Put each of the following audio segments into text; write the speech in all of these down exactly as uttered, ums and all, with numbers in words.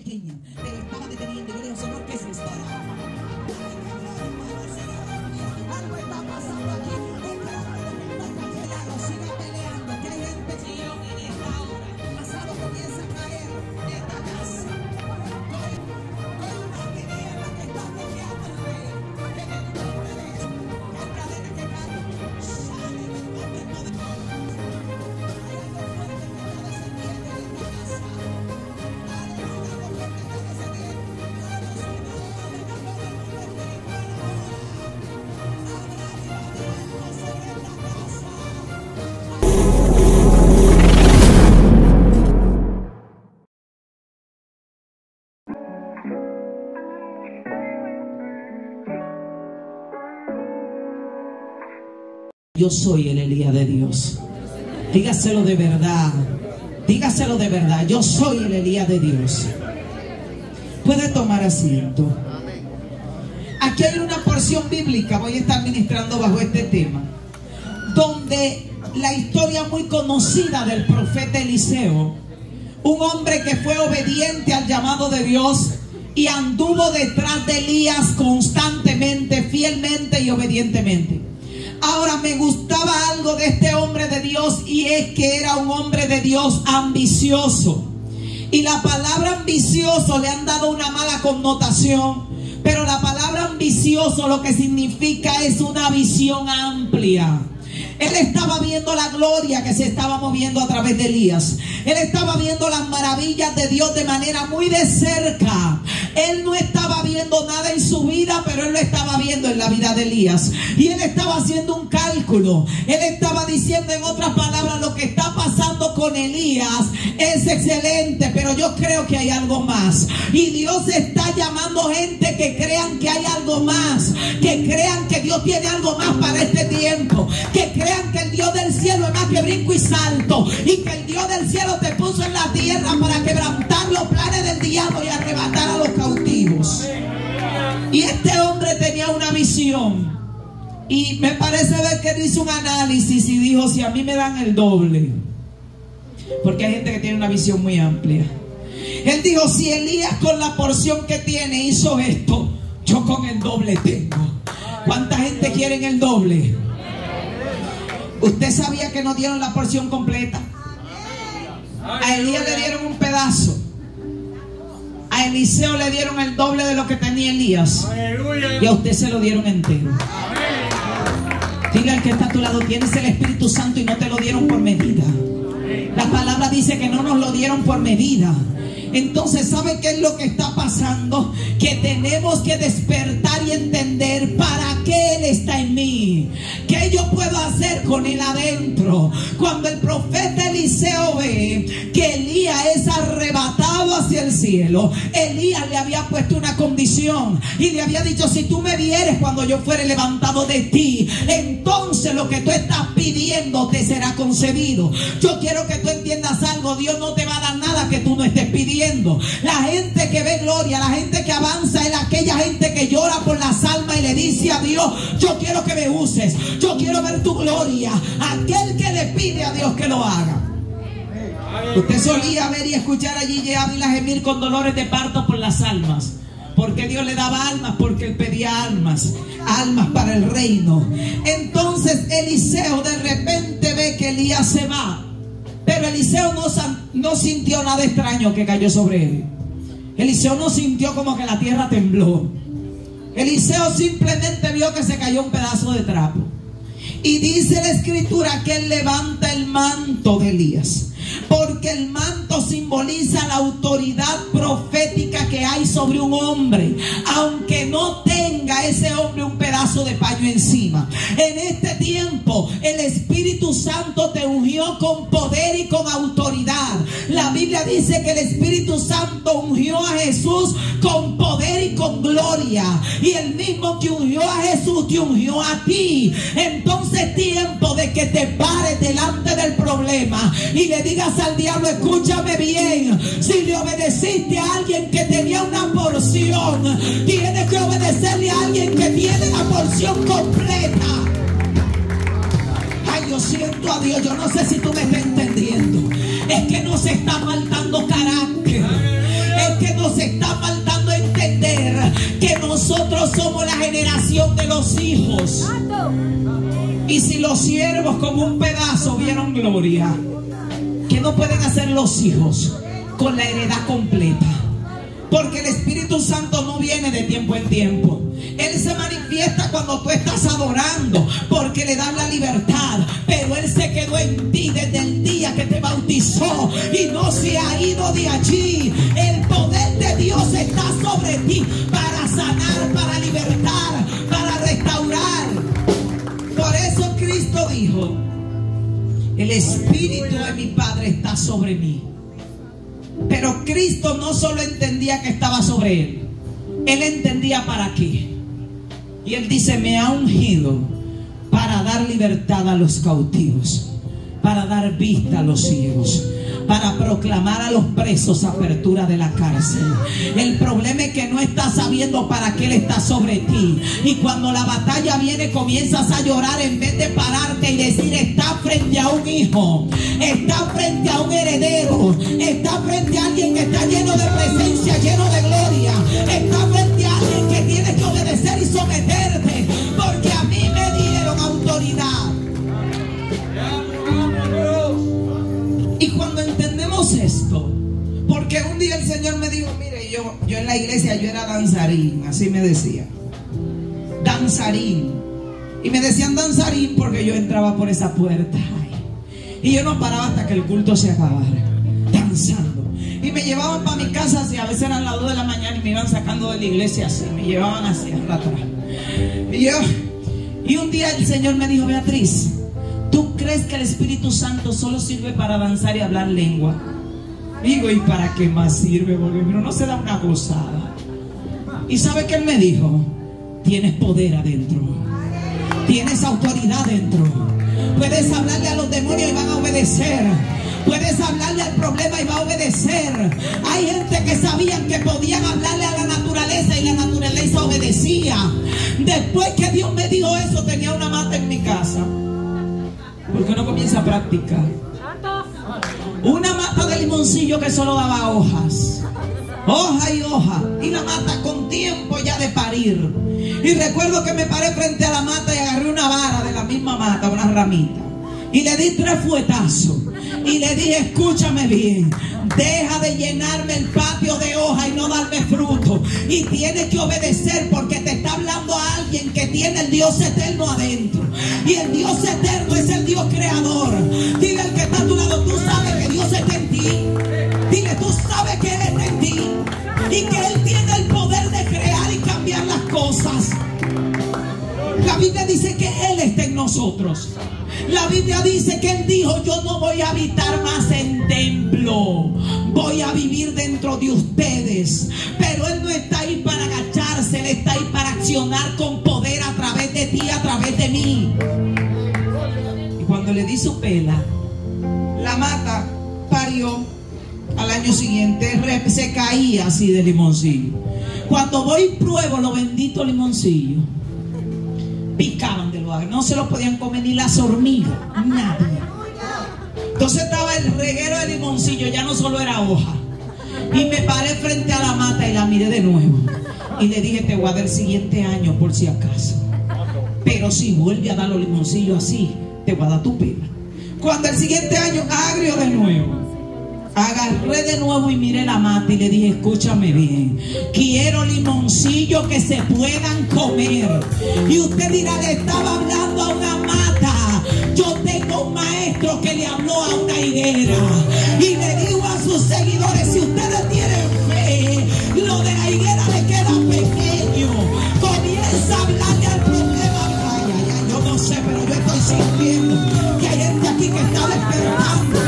pequeña, pero estaba deteniendo. Yo le digo, Señor, ¿qué es esto? Algo está pasando aquí. Siga peleando, que hay gente en esta hora. El pasado comienza a caer de esta casa. Con una tiniebla que está bloqueando el rey. En el nombre de Jesús. Que cadena que cae. Sale del nombre poderoso. Hay algo fuerte que está descendiendo en esta casa. Aleluya, algo fuerte que está descendiendo. Vamos, si no, venga todo el mundo espiritual ahora. Habrá avivamiento sobre esta casa. Yo soy el Elías de Dios. Dígaselo de verdad. Dígaselo de verdad. Yo soy el Elías de Dios. Puede tomar asiento. Aquí hay una porción bíblica. Voy a estar ministrando bajo este tema, donde la historia muy conocida del profeta Eliseo, un hombre que fue obediente al llamado de Dios y anduvo detrás de Elías constantemente, fielmente y obedientemente. Ahora, me gustaba algo de este hombre de Dios, y es que era un hombre de Dios ambicioso. Y la palabra ambicioso le han dado una mala connotación, pero la palabra ambicioso lo que significa es una visión amplia. Él estaba viendo la gloria que se estaba moviendo a través de Elías. Él estaba viendo las maravillas de Dios de manera muy de cerca. Él no estaba viendo nada en su vida, pero él lo estaba viendo en la vida de Elías. Y él estaba haciendo un cálculo. Él estaba diciendo, en otras palabras, lo que está pasando con Elías es excelente, pero yo creo que hay algo más. Y Dios está llamando gente que crean que hay algo más, que crean que Dios tiene algo más para este tiempo, que crean que el Dios del cielo es más que brinco y salto, y que el Dios del cielo te puso en la tierra para quebrantar los planes del diablo y arrebatar a los cautivos. Y este hombre tenía una visión, y me parece ver que él hizo un análisis y dijo, si a mí me dan el doble, porque hay gente que tiene una visión muy amplia. Él dijo, si Elías con la porción que tiene hizo esto, yo con el doble tengo. ¿Cuánta gente quiere el doble? ¿Usted sabía que no dieron la porción completa? A Elías le dieron un pedazo. A Eliseo le dieron el doble de lo que tenía Elías. Y a usted se lo dieron entero. Diga al que está a tu lado, tienes el Espíritu Santo y no te lo dieron por medida. La palabra dice que no nos lo dieron por medida. Entonces, ¿sabe qué es lo que está pasando? Que tenemos que despertar y entender para qué Él está en mí. ¿Qué yo puedo hacer con Él adentro? Cuando el profeta Eliseo ve que Elías es arrebatado hacia el cielo, Elías le había puesto una condición y le había dicho, si tú me vieres cuando yo fuere levantado de ti, entonces lo que tú estás pidiendo te será concedido. Yo quiero que tú entiendas algo. Dios no te va a dar nada que tú no estés pidiendo. La gente que ve gloria, la gente que avanza, es aquella gente que llora por las almas y le dice a Dios, yo quiero que me uses, yo quiero ver tu gloria. Aquel que le pide a Dios que lo haga. Usted solía ver y escuchar allí a Ávila gemir con dolores de parto por las almas. ¿Por qué Dios le daba almas? Porque Él pedía almas, almas para el reino. Entonces Eliseo de repente ve que Elías se va, pero Eliseo no, no sintió nada extraño que cayó sobre él. Eliseo no sintió como que la tierra tembló. Eliseo simplemente vio que se cayó un pedazo de trapo. Y dice la escritura que él levanta el manto de Elías, porque el manto simboliza la autoridad profética que hay sobre un hombre, aunque no tenga ese hombre un pedazo de paño encima. En este tiempo el Espíritu Santo te ungió con poder y con autoridad. La Biblia dice que el Espíritu Santo ungió a Jesús con poder y con gloria, y el mismo que ungió a Jesús te ungió a ti. Entonces es tiempo de que te pares delante del problema y le digas al diablo, escúchame bien, si le obedeciste a alguien que tenía una porción, tienes que obedecerle a alguien que tiene la porción completa. Ay, yo siento a Dios, yo no sé si tú me estás entendiendo. Es que nos está faltando carácter, es que nos está faltando entender que nosotros somos la generación de los hijos. Y si los siervos con un pedazo vieron gloria, ¿qué no pueden hacer los hijos con la heredad completa? Porque el Espíritu Santo no viene de tiempo en tiempo. Él se manifiesta cuando tú estás adorando, porque le da la libertad. Pero Él se quedó en ti desde el día que te bautizó y no se ha ido de allí. El poder de Dios está sobre ti para sanar, para libertar, para restaurar. Por eso Cristo dijo: el Espíritu de mi Padre está sobre mí. Pero Cristo no solo entendía que estaba sobre Él, Él entendía para qué. Y Él dice: me ha ungido para dar libertad a los cautivos, para dar vista a los ciegos, para proclamar a los presos apertura de la cárcel. El problema es que no estás sabiendo para qué Él está sobre ti. Y cuando la batalla viene, comienzas a llorar en vez de pararte y decir: está frente a un hijo, está frente a un heredero, está frente a alguien que está lleno de presencia, lleno de gloria, está frente a alguien que tienes que obedecer y someterte, porque a mí me dieron autoridad. Y cuando entendemos esto, porque un día el Señor me dijo: mire, yo, yo en la iglesia yo era danzarín, así me decía, danzarín. Y me decían danzarín porque yo entraba por esa puerta y yo no paraba hasta que el culto se acabara, danzando. Y me llevaban para mi casa así, a veces eran las dos de la mañana y me iban sacando de la iglesia así, me llevaban así hasta atrás. Y yo, y un día el Señor me dijo: Beatriz, ¿tú crees que el Espíritu Santo solo sirve para danzar y hablar lengua? Digo: ¿y para qué más sirve? Porque no se da una gozada. ¿Y sabe qué Él me dijo? Tienes poder adentro, tienes autoridad dentro. Puedes hablarle a los demonios y van a obedecer. Puedes hablarle al problema y va a obedecer. Hay gente que sabían que podían hablarle a la naturaleza y la naturaleza obedecía. Después que Dios me dijo eso, tenía una mata en mi casa. ¿Por qué no comienza a practicar? Una mata de limoncillo que solo daba hojas, hoja y hoja, y la mata con tiempo ya de parir. Y recuerdo que me paré frente a la mata y agarré una vara de la misma mata, una ramita, y le di tres fuetazos y le dije: escúchame bien, deja de llenarme el patio de hoja y no darme fruto, y tienes que obedecer, porque te está hablando a alguien que tiene el Dios eterno adentro. Y el Dios eterno es el Dios creador. Dile al que está a tu lado: tú sabes que Dios está en ti. Dile: tú sabes que Él está en ti y que Él tiene el poder de crear y cambiar las cosas. La Biblia dice que Él está en nosotros. La Biblia dice que Él dijo: yo no voy a habitar más en templo, voy a vivir dentro de ustedes. Pero Él no está ahí para agacharse, Él está ahí para accionar con poder a través de ti, a través de mí. Y cuando le di su pela, la mata parió. Al año siguiente se caía así de limoncillo. Cuando voy y pruebo los benditos limoncillos, picaban de lo agrio, no se los podían comer ni las hormigas, nadie. Entonces estaba el reguero de limoncillo, ya no solo era hoja. Y me paré frente a la mata y la miré de nuevo y le dije: te voy a dar el siguiente año por si acaso, pero si vuelve a dar los limoncillos así, te voy a dar tu pena. Cuando el siguiente año, agrio de nuevo, agarré de nuevo y miré la mata y le dije: escúchame bien, quiero limoncillos que se puedan comer. Y usted dirá: le estaba hablando a una mata. Yo tengo un maestro que le habló a una higuera y le digo a sus seguidores: si ustedes tienen fe, lo de la higuera le queda pequeño. Comienza a hablarle al problema. Ay, ay, ay, yo no sé, pero yo estoy sintiendo que hay gente aquí que está despertando.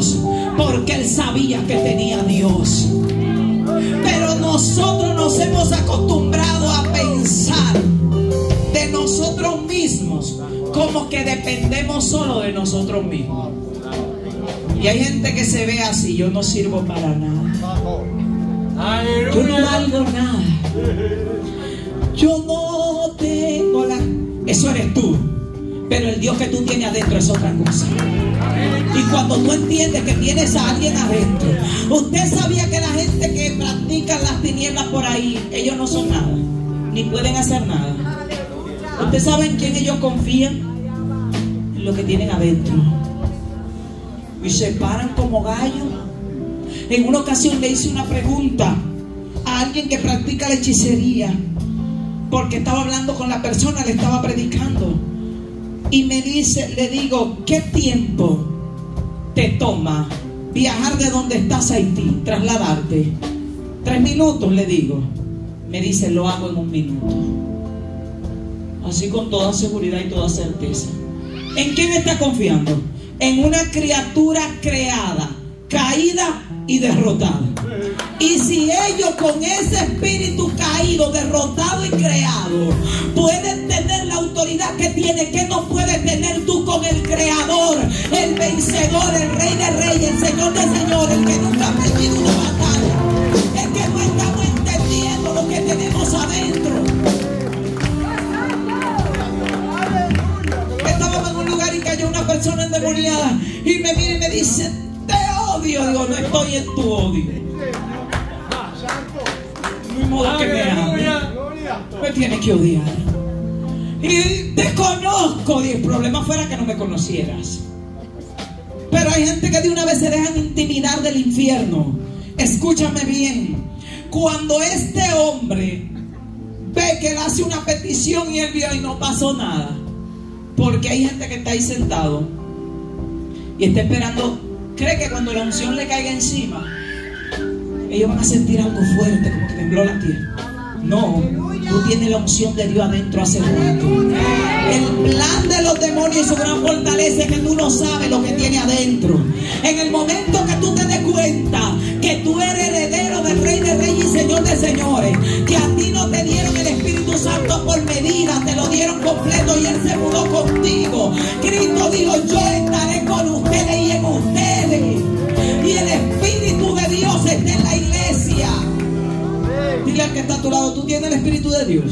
Dios, porque él sabía que tenía a Dios. Pero nosotros nos hemos acostumbrado a pensar de nosotros mismos como que dependemos solo de nosotros mismos. Y hay gente que se ve así: yo no sirvo para nada, yo no valgo nada, yo no tengo la... Eso eres tú, pero el Dios que tú tienes adentro es otra cosa. Y cuando tú entiendes que tienes a alguien adentro, usted sabía que la gente que practica las tinieblas por ahí, ellos no son nada, ni pueden hacer nada. ¿Usted sabe en quién ellos confían? En lo que tienen adentro. Y se paran como gallos. En una ocasión le hice una pregunta a alguien que practica la hechicería, porque estaba hablando con la persona, le estaba predicando. Y me dice, le digo, ¿qué tiempo te toma viajar de donde estás a Haití, trasladarte? Tres minutos, le digo. Me dice, lo hago en un minuto. Así con toda seguridad y toda certeza. ¿En quién está confiando? En una criatura creada, caída y derrotada. Y si ellos con ese espíritu caído, derrotado y creado pueden tener la autoridad que tiene, ¿qué no puedes tener tú con el creador, el vencedor, el rey de reyes, el señor de señores, el que nunca ha perdido una batalla? Es que no estamos entendiendo lo que tenemos adentro. Estábamos en un lugar y cayó una persona endemoniada y me mira y me dice, te odio. Digo, no estoy en tu odio. No hay modo que me ame. Me tiene que odiar. Y te conozco. Y el problema fuera que no me conocieras. Pero hay gente que de una vez se dejan intimidar del infierno. Escúchame bien. Cuando este hombre ve que él hace una petición y él vio y no pasó nada, porque hay gente que está ahí sentado y está esperando, cree que cuando la unción le caiga encima ellos van a sentir algo fuerte, como que tembló la tierra. No, tú tienes la unción de Dios adentro hace rato. El plan de los demonios y su gran fortaleza es que tú no sabes lo que tiene adentro. En el momento que tú te des cuenta que tú eres heredero del Rey de Reyes y Señor de Señores, que a ti no te dieron el Espíritu Santo por medida, te lo dieron completo y Él se mudó contigo. Cristo dijo, yo estaré con ustedes y en ustedes. Y el Espíritu de Dios está en la iglesia. Dile al que está a tu lado, tú tienes el Espíritu de Dios.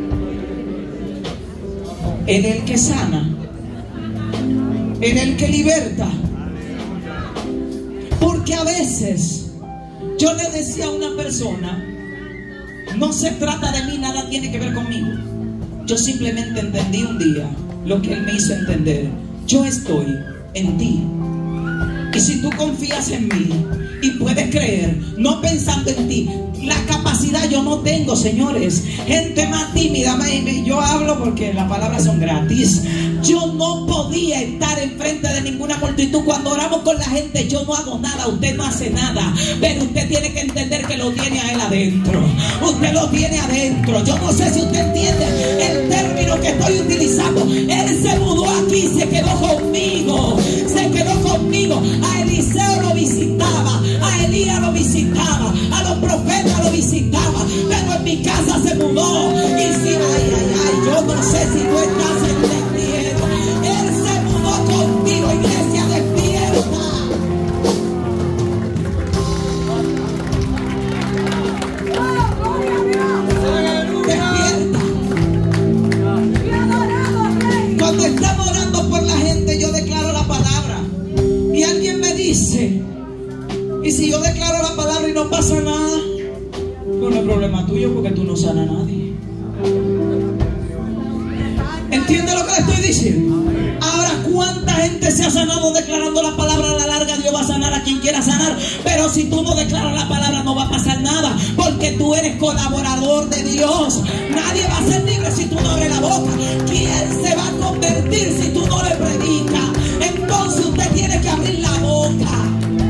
Él es el que sana, Él es el que liberta. Porque a veces yo le decía a una persona, no se trata de mí, nada tiene que ver conmigo. Yo simplemente entendí un día lo que Él me hizo entender. Yo estoy en ti. Y si tú confías en mí y puedes creer, no pensando en ti, la capacidad yo no tengo, señores. Gente más tímida, yo hablo porque las palabras son gratis. Yo no podía estar enfrente de ninguna multitud. Cuando oramos con la gente, yo no hago nada, usted no hace nada. Pero usted tiene que entender que lo tiene a Él adentro. Usted lo tiene adentro. Yo no sé si usted entiende el término que estoy utilizando. Él se mudó aquí, se quedó conmigo. Se quedó conmigo. A Eliseo lo visitaba, a Elías lo visitaba, a los profetas lo visitaba, pero en mi casa se mudó. Y si, ay, ay, ay, yo no sé si tú estás entendiendo. Él se mudó contigo, iglesia, despierta. Despierta. Cuando estamos orando por la gente, yo declaro la palabra. Y alguien me dice, y si yo declaro la palabra y no pasa nada, pues no es problema tuyo, porque tú no sanas a nadie. ¿Entiende lo que le estoy diciendo? Ahora, ¿cuánta gente se ha sanado declarando la palabra? A la larga Dios va a sanar a quien quiera sanar. Pero si tú no declaras la palabra, no va a pasar nada, porque tú eres colaborador de Dios. Nadie va a ser libre si tú no abres la boca. ¿Quién se va a convertir si tú no le predicas? Entonces usted tiene que abrir la boca.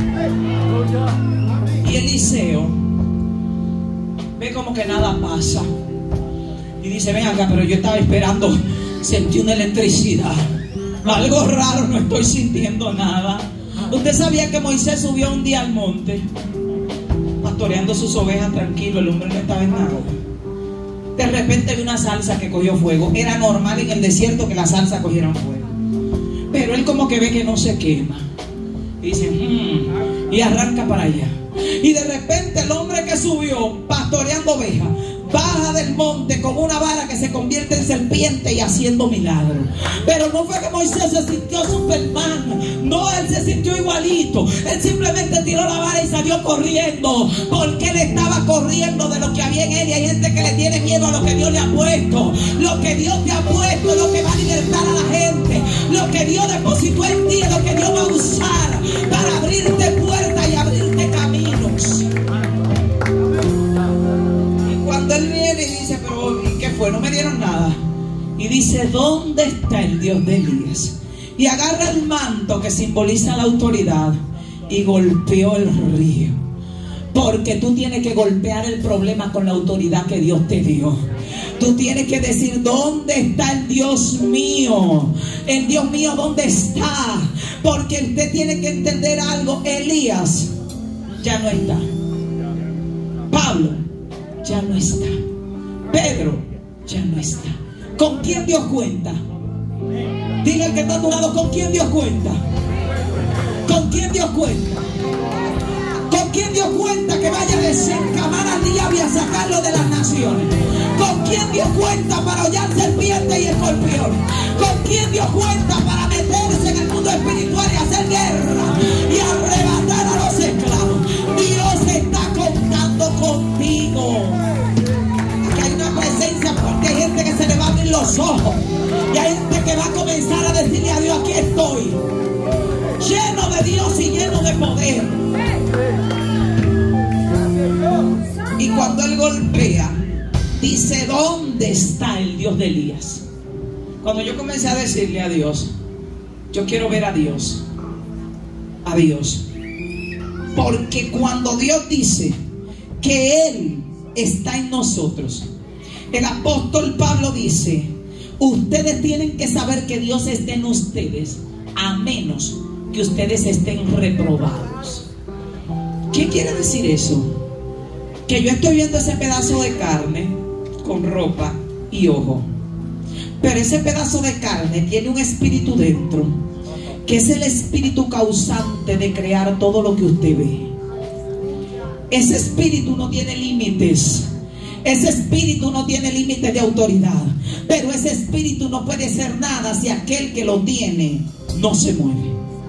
Y Eliseo ve como que nada pasa y dice, ven acá, pero yo estaba esperando, sentí una electricidad, algo raro, no estoy sintiendo nada. Usted sabía que Moisés subió un día al monte, pastoreando sus ovejas tranquilo, el hombre no estaba en nada. De repente vi una zarza que cogió fuego. Era normal en el desierto que la zarza cogiera fuego, pero él como que ve que no se quema y dice mmm, y arranca para allá. Y de repente el hombre que subió pastoreando ovejas baja del monte con una vara que se convierte en serpiente y haciendo milagros. Pero no fue que Moisés se sintió Superman, no, él se sintió igualito. Él simplemente tiró la vara y salió corriendo, porque él estaba corriendo de lo que había en él. Y hay gente que le tiene miedo a lo que Dios le ha puesto. Lo que Dios te ha puesto es lo que va a libertar a la gente. Lo que Dios depositó en ti es lo que Dios va a usar para abrirte puertas y abrirte caminos. Cuando él viene y dice, pero ¿y qué fue? No me dieron nada. Y dice, ¿dónde está el Dios de Elías? Y agarra el manto que simboliza la autoridad y golpeó el río. Porque tú tienes que golpear el problema con la autoridad que Dios te dio. Tú tienes que decir, ¿dónde está el Dios mío? El Dios mío, ¿dónde está? Porque usted tiene que entender algo. Elías ya no está. Pablo ya no está. Pedro ya no está. ¿Con quién Dios cuenta? Dile al que está a tu lado, ¿con quién Dios cuenta? ¿Con quién Dios cuenta? ¿Con quién Dios cuenta que vaya a desencamar al diablo y a sacarlo de las naciones? ¿Con quién Dios cuenta para hollar serpiente y escorpión? ¿Con quién Dios cuenta para meterse en el mundo espiritual y hacer guerra y arrebatar a los esclavos? Dios está contando contigo. Aquí hay una presencia fuerte. Hay gente que se le va a abrir los ojos y hay gente que va a comenzar a decirle a Dios, aquí estoy, lleno de Dios y lleno de poder. Y cuando él golpea, dice, ¿dónde está el Dios de Elías? Cuando yo comencé a decirle a Dios, yo quiero ver a Dios, a Dios, porque cuando Dios dice que Él está en nosotros, el apóstol Pablo dice, ustedes tienen que saber que Dios está en ustedes, a menos que ustedes estén reprobados. ¿Qué quiere decir eso? Que yo estoy viendo ese pedazo de carne con ropa y ojo, pero ese pedazo de carne tiene un espíritu dentro, que es el espíritu causante de crear todo lo que usted ve. Ese espíritu no tiene límites. Ese espíritu no tiene límites de autoridad, pero ese espíritu no puede ser nada si aquel que lo tiene no se mueve.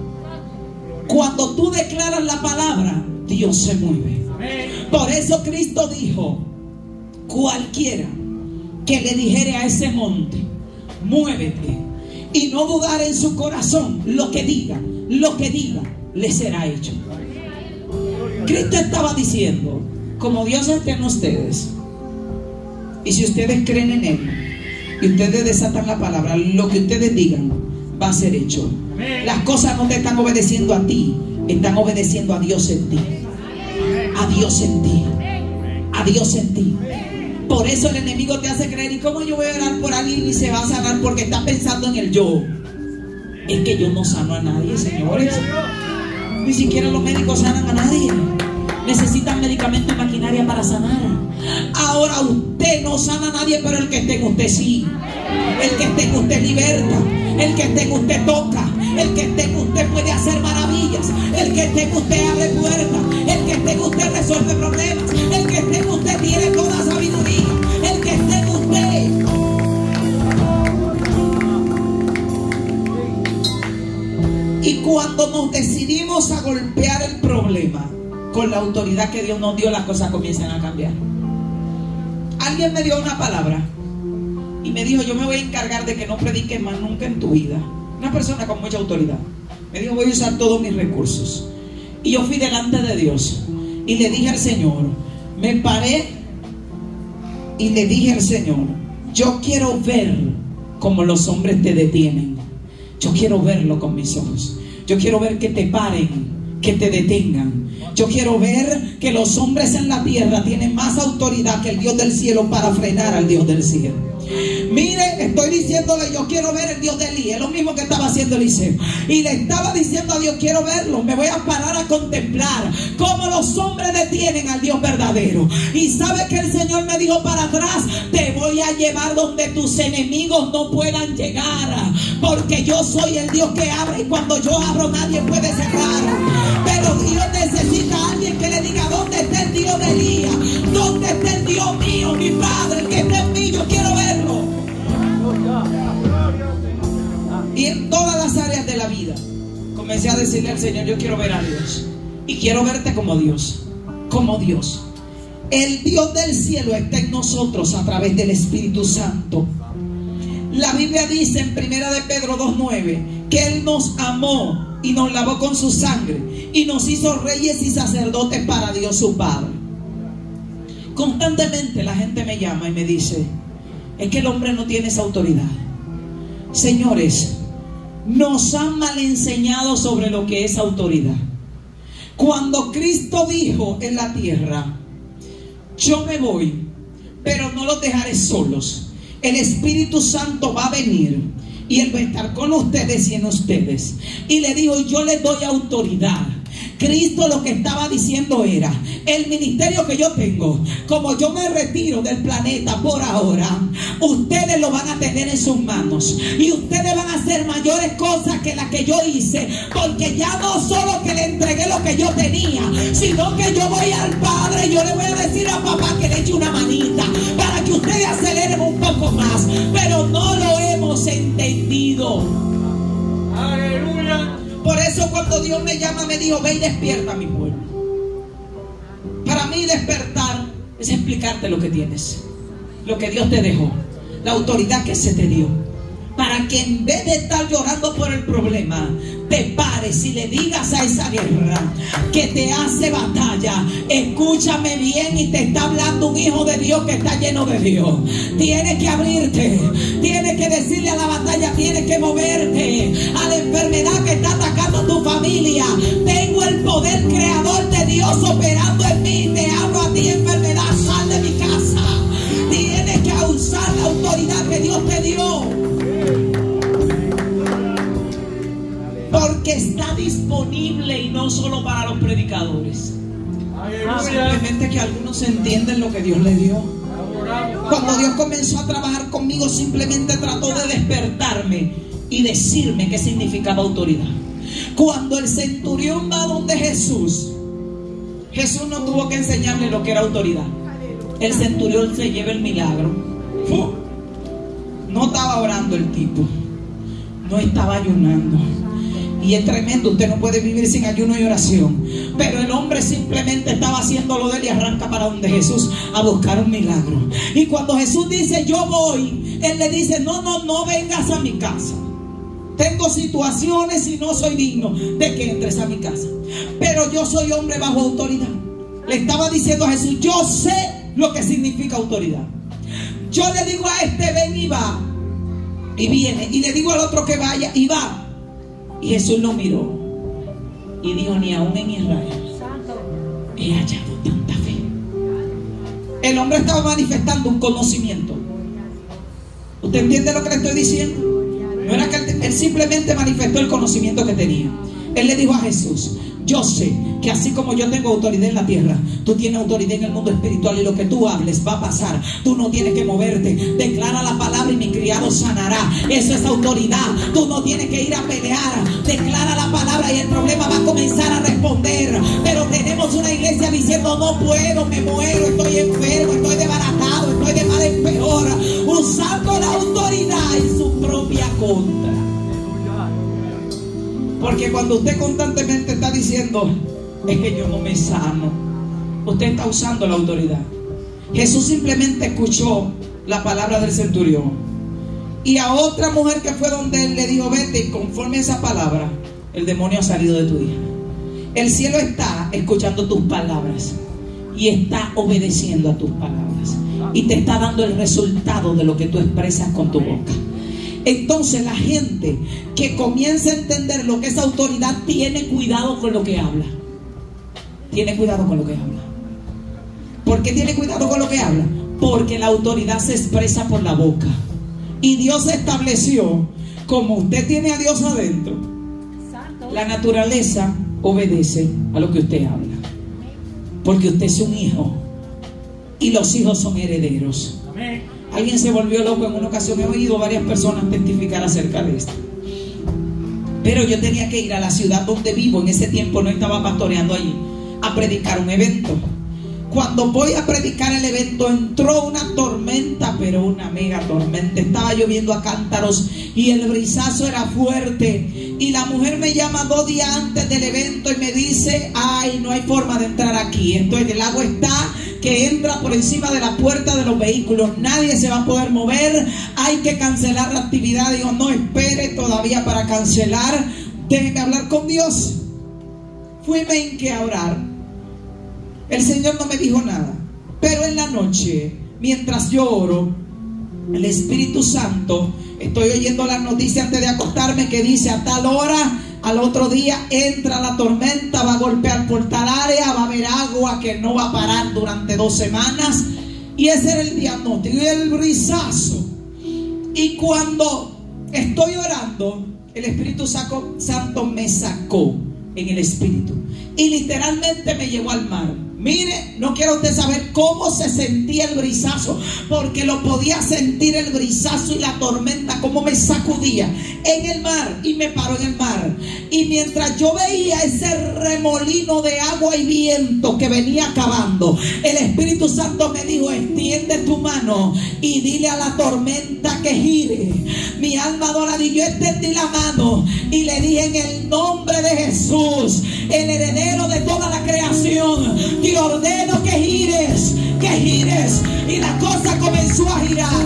Cuando tú declaras la palabra, Dios se mueve. Por eso Cristo dijo, cualquiera que le dijere a ese monte, muévete, y no dudar en su corazón, lo que diga, lo que diga, le será hecho. Cristo estaba diciendo, como Dios está en ustedes, y si ustedes creen en Él, y ustedes desatan la palabra, lo que ustedes digan va a ser hecho. Las cosas no te están obedeciendo a ti, están obedeciendo a Dios en ti. A Dios en ti. A Dios en ti. Por eso el enemigo te hace creer, ¿y cómo yo voy a orar por alguien y se va a sanar? Porque está pensando en el yo. Es que yo no sano a nadie, señores. Ni siquiera los médicos sanan a nadie. Necesitan medicamentos y maquinaria para sanar. Ahora usted no sana a nadie, pero el que esté en usted sí. El que esté en usted liberta. El que esté en usted toca. El que esté en usted puede hacer maravillas. El que esté en usted abre puertas. El que esté en usted resuelve problemas. El que esté en usted tiene toda sabiduría. El que esté en usted. Y cuando nos decidimos a golpear el problema con la autoridad que Dios nos dio, las cosas comienzan a cambiar. Alguien me dio una palabra y me dijo, yo me voy a encargar de que no prediques más nunca en tu vida. Una persona con mucha autoridad me dijo, voy a usar todos mis recursos. Y yo fui delante de Dios y le dije al Señor, me paré y le dije al Señor, yo quiero ver cómo los hombres te detienen. Yo quiero verlo con mis ojos. Yo quiero ver que te paren, que te detengan. Yo quiero ver que los hombres en la tierra tienen más autoridad que el Dios del cielo para frenar al Dios del cielo. Mire, estoy diciéndole, yo quiero ver el Dios de Elías. Es lo mismo que estaba haciendo Eliseo. Y le estaba diciendo a Dios, quiero verlo. Me voy a parar a contemplar cómo los hombres detienen al Dios verdadero. Y sabe que el Señor me dijo para atrás, te voy a llevar donde tus enemigos no puedan llegar, porque yo soy el Dios que abre, y cuando yo abro nadie puede cerrar. Pero Dios necesita a alguien que le diga, ¿dónde está el Dios de Elías? ¿Dónde está el Dios mío, mi Padre, el que está en mí? Yo quiero verlo. Y en todas las áreas de la vida comencé a decirle al Señor, yo quiero ver a Dios, y quiero verte como Dios, como Dios. El Dios del cielo está en nosotros a través del Espíritu Santo. La Biblia dice en primera de Pedro dos nueve que Él nos amó y nos lavó con su sangre y nos hizo reyes y sacerdotes para Dios su Padre. Constantemente la gente me llama y me dice, es que el hombre no tiene esa autoridad. Señores, nos han mal enseñado sobre lo que es autoridad. Cuando Cristo dijo en la tierra, yo me voy, pero no los dejaré solos. El Espíritu Santo va a venir y Él va a estar con ustedes y en ustedes. Y le dijo, yo les doy autoridad. Cristo lo que estaba diciendo era, el ministerio que yo tengo, como yo me retiro del planeta por ahora, ustedes lo van a tener en sus manos, y ustedes van a hacer mayores cosas que las que yo hice, porque ya no solo que le entregué lo que yo tenía, sino que yo voy al Padre y yo le voy a decir a papá que le eche una manita para que ustedes aceleren un poco más. Pero no lo hemos entendido. Aleluya. Por eso cuando Dios me llama me dijo, ve y despierta a mi pueblo. Para mí despertar es explicarte lo que tienes, lo que Dios te dejó, la autoridad que se te dio, para que en vez de estar llorando por el problema, te pares y le digas a esa guerra que te hace batalla, escúchame bien, y te está hablando un hijo de Dios que está lleno de Dios. Tienes que abrirte, tienes que decirle a la batalla, tienes que moverte a la enfermedad que está atacando tu familia. Tengo el poder creador de Dios operando en mí. Te hablo a ti, enfermedad, sal de mi casa. Tienes que usar la autoridad que Dios te dio, porque está disponible, y no solo para los predicadores. Simplemente que algunos entienden lo que Dios les dio. Cuando Dios comenzó a trabajar conmigo, simplemente trató de despertarme y decirme qué significaba autoridad. Cuando el centurión va donde Jesús, Jesús no tuvo que enseñarle lo que era autoridad. El centurión se lleva el milagro. No estaba orando el tipo, no estaba ayunando. Y es tremendo, usted no puede vivir sin ayuno y oración. Pero el hombre simplemente estaba haciendo lo de él y arranca para donde Jesús a buscar un milagro. Y cuando Jesús dice, yo voy, Él le dice, no, no, no vengas a mi casa. Tengo situaciones y no soy digno de que entres a mi casa. Pero yo soy hombre bajo autoridad. Le estaba diciendo a Jesús, yo sé lo que significa autoridad. Yo le digo a este, ven y va, y viene. Y le digo al otro que vaya y va. Y Jesús lo miró y dijo, ni aún en Israel he hallado tanta fe. El hombre estaba manifestando un conocimiento. ¿Usted entiende lo que le estoy diciendo? No era que él, él simplemente manifestó el conocimiento que tenía. Él le dijo a Jesús, yo sé que así como yo tengo autoridad en la tierra, tú tienes autoridad en el mundo espiritual, y lo que tú hables va a pasar. Tú no tienes que moverte. Declara la palabra y mi criado sanará. Eso es autoridad. Tú no tienes que ir a pelear. Declara la palabra y el problema va a comenzar a responder. Pero tenemos una iglesia diciendo, no puedo, me muero, estoy enfermo, estoy desbaratado, estoy de mal en peor, usando la autoridad en su propia contra. Porque cuando usted constantemente está diciendo, es que yo no me sano, usted está usando la autoridad. Jesús simplemente escuchó la palabra del centurión, y a otra mujer que fue donde él le dijo, vete, y conforme a esa palabra, el demonio ha salido de tu hija. El cielo está escuchando tus palabras y está obedeciendo a tus palabras, y te está dando el resultado de lo que tú expresas con tu boca. Entonces la gente que comienza a entender lo que es autoridad tiene cuidado con lo que habla. Tiene cuidado con lo que habla. ¿Por qué tiene cuidado con lo que habla? Porque la autoridad se expresa por la boca. Y Dios estableció, como usted tiene a Dios adentro, la naturaleza obedece a lo que usted habla. Porque usted es un hijo. Y los hijos son herederos. Alguien se volvió loco en una ocasión. He oído varias personas testificar acerca de esto. Pero yo tenía que ir a la ciudad donde vivo. En ese tiempo no estaba pastoreando allí, a predicar un evento. Cuando voy a predicar el evento, entró una tormenta, pero una mega tormenta. Estaba lloviendo a cántaros y el brisazo era fuerte. Y la mujer me llama dos días antes del evento y me dice: ay, no hay forma de entrar aquí. Entonces el agua está que entra por encima de la puerta de los vehículos. Nadie se va a poder mover. Hay que cancelar la actividad. Digo, no espere todavía para cancelar. Déjeme hablar con Dios. Fui me hinqué a orar. El Señor no me dijo nada. Pero en la noche, mientras yo oro, el Espíritu Santo, estoy oyendo las noticias antes de acostarme, que dice: a tal hora, al otro día, entra la tormenta, va a golpear por tal área, va a haber agua que no va a parar durante dos semanas. Y ese era el diagnóstico y el brisazo. Y cuando estoy orando, el Espíritu Santo me sacó en el Espíritu y literalmente me llevó al mar. Mire, no quiero usted saber cómo se sentía el brisazo, porque lo podía sentir el brisazo y la tormenta, cómo me sacudía en el mar, y me paró en el mar. Y mientras yo veía ese remolino de agua y viento que venía acabando, el Espíritu Santo me dijo: extiende tu mano y dile a la tormenta que gire. Mi alma adora, y yo extendí la mano y le dije: en el nombre de Jesús, el heredero de toda la creación, te ordeno que gires, que gires. Y la cosa comenzó a girar.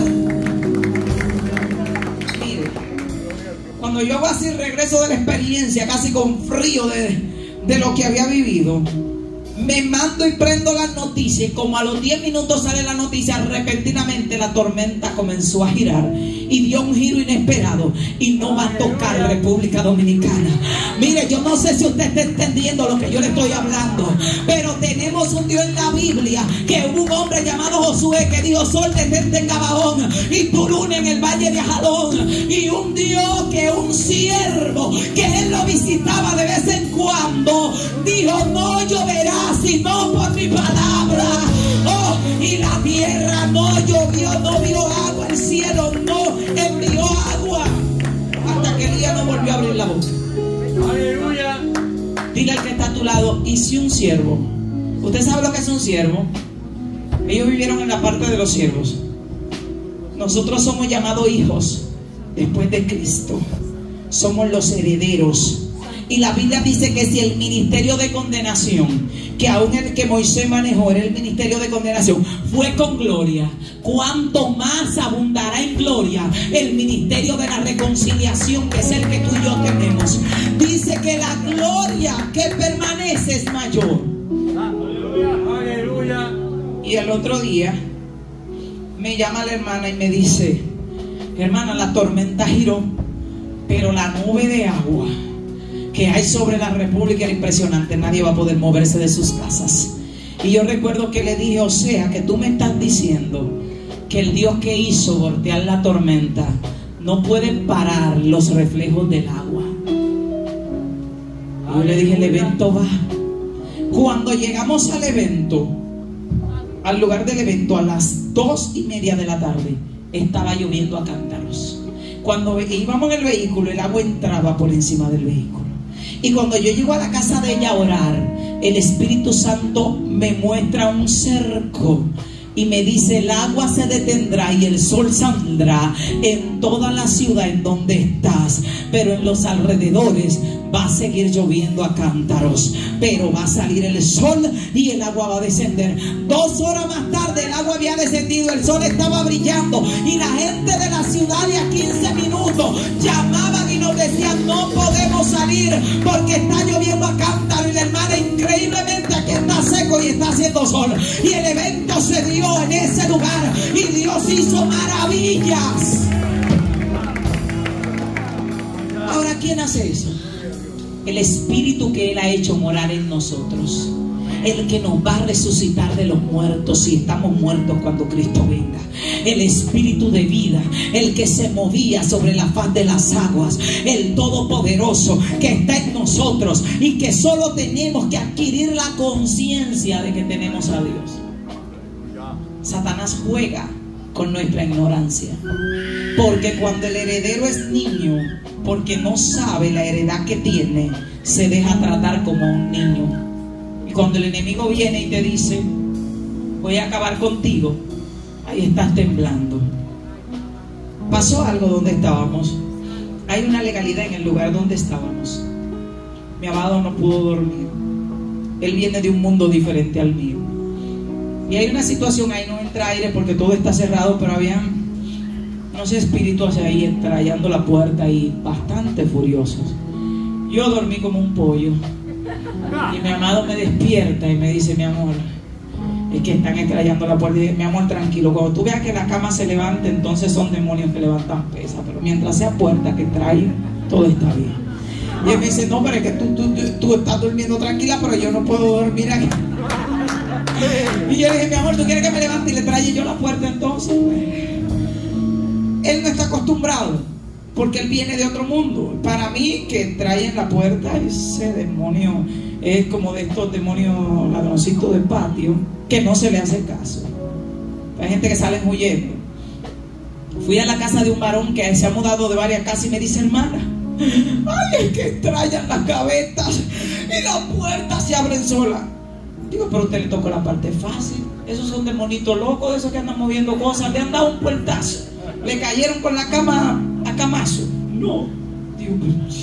Mire, cuando yo así regreso de la experiencia, casi con frío de, de lo que había vivido, me mando y prendo las noticias, y como a los diez minutos sale la noticia, repentinamente la tormenta comenzó a girar y dio un giro inesperado y no va a tocar República Dominicana. Mire, yo no sé si usted está entendiendo lo que yo le estoy hablando, pero tenemos un Dios en la Biblia, que hubo un hombre llamado Josué que dijo: sol detente en Gabaón y tu luna en el valle de Ajalón. Y un Dios, que un siervo que él lo visitaba de vez en cuando, dijo: no lloverá sino por mi palabra. Oh, y la tierra no llovió, no vio agua, el cielo no envió agua, hasta que Elías no volvió a abrir la boca. Aleluya. Dile al que está a tu lado: y si un siervo, ¿usted sabe lo que es un siervo? Ellos vivieron en la parte de los siervos. Nosotros somos llamados hijos después de Cristo. Somos los herederos. Y la Biblia dice que si el ministerio de condenación, que aún el que Moisés manejó era el ministerio de condenación, fue con gloria, cuánto más abundará en gloria el ministerio de la reconciliación, que es el que tú y yo tenemos. Dice que la gloria que permanece es mayor. Aleluya. Y el otro día me llama la hermana y me dice: hermana, la tormenta giró, pero la nube de agua que hay sobre la República era impresionante. Nadie va a poder moverse de sus casas. Y yo recuerdo que le dije: o sea, que tú me estás diciendo que el Dios que hizo voltear la tormenta no puede parar los reflejos del agua. Y yo le dije: el evento va. Cuando llegamos al evento, al lugar del evento, a las dos y media de la tarde, estaba lloviendo a cántaros. Cuando íbamos en el vehículo, el agua entraba por encima del vehículo. Y cuando yo llego a la casa de ella a orar, el Espíritu Santo me muestra un cerco y me dice: el agua se detendrá y el sol saldrá en toda la ciudad en donde estás, pero en los alrededores va a seguir lloviendo a cántaros, pero va a salir el sol y el agua va a descender. Dos horas más tarde el agua había descendido, el sol estaba brillando, y la gente de la ciudad de a quince minutos llamaban y nos decían: no podemos salir porque está lloviendo a cántaro. Y la hermana: increíblemente aquí está seco y está haciendo sol. Y el evento se dio en ese lugar y Dios hizo maravillas. Ahora, ¿quién hace eso? El Espíritu que Él ha hecho morar en nosotros. el que nos va a resucitar de los muertos si estamos muertos cuando Cristo venga. El Espíritu de vida, el que se movía sobre la faz de las aguas, el Todopoderoso que está en nosotros y que solo tenemos que adquirir la conciencia de que tenemos a Dios. Satanás juega con nuestra ignorancia, porque cuando el heredero es niño, porque no sabe la heredad que tiene, se deja tratar como un niño. Y cuando el enemigo viene y te dice: voy a acabar contigo, ahí estás temblando. Pasó algo donde estábamos. Hay una legalidad en el lugar donde estábamos. Mi amado no pudo dormir. Él viene de un mundo diferente al mío. Y hay una situación ahí, no entra aire porque todo está cerrado, pero había unos espíritus ahí entrallando la puerta y bastante furiosos. Yo dormí como un pollo. Y mi amado me despierta y me dice: mi amor, es que están estrellando la puerta. Y dije: mi amor, tranquilo, cuando tú veas que la cama se levante, entonces son demonios que levantan pesas, pero mientras sea puerta que trae, todo está bien. Y él me dice: no, pero es que tú, tú, tú, tú estás durmiendo tranquila, pero yo no puedo dormir aquí. Y yo le dije: mi amor, ¿tú quieres que me levante y le traiga yo la puerta entonces? Él no está acostumbrado, porque él viene de otro mundo. Para mí, que trae en la puerta ese demonio es como de estos demonios ladroncitos de patio, que no se le hace caso. Hay gente que sale huyendo. Fui a la casa de un varón que se ha mudado de varias casas y me dice: hermana, ay, es que trayan las gavetas y las puertas se abren solas. Digo: pero usted le tocó la parte fácil. Esos son demonitos locos, de esos que andan moviendo cosas. Le han dado un puertazo, le cayeron con la cama a camazo. No. Digo: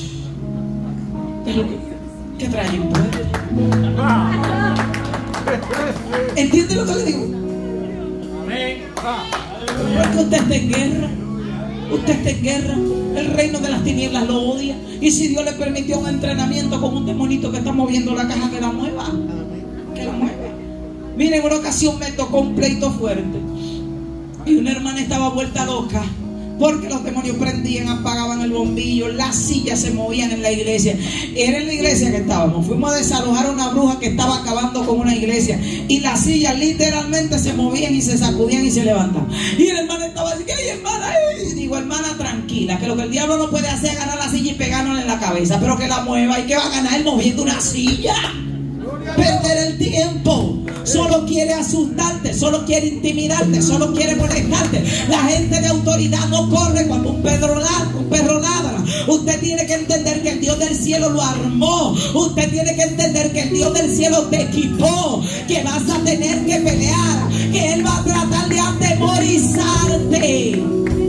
pero ¿qué traen? ¿Entiende lo que le digo? Porque usted está en guerra. Usted está en guerra. El reino de las tinieblas lo odia. Y si Dios le permitió un entrenamiento con un demonito que está moviendo la caja, que la mueva. Que la mueva. Miren, en una ocasión me tocó un pleito fuerte. Y una hermana estaba vuelta loca, porque los demonios prendían, apagaban el bombillo, las sillas se movían en la iglesia. Era en la iglesia que estábamos. Fuimos a desalojar a una bruja que estaba acabando con una iglesia, y las sillas literalmente se movían y se sacudían y se levantaban. Y el hermano estaba diciendo: ay, hermana, y digo: hermana, tranquila, que lo que el diablo no puede hacer es agarrar la silla y pegarnos en la cabeza, pero que la mueva. ¿Y que va a ganar él moviendo una silla? Perder el tiempo. Solo quiere asustarte, solo quiere intimidarte, solo quiere molestarte. La gente de autoridad no corre cuando un perro ladra, un perro ladra. Usted tiene que entender que el Dios del cielo lo armó. Usted tiene que entender que el Dios del cielo te equipó, que vas a tener que pelear, que Él va a tratar de atemorizarte.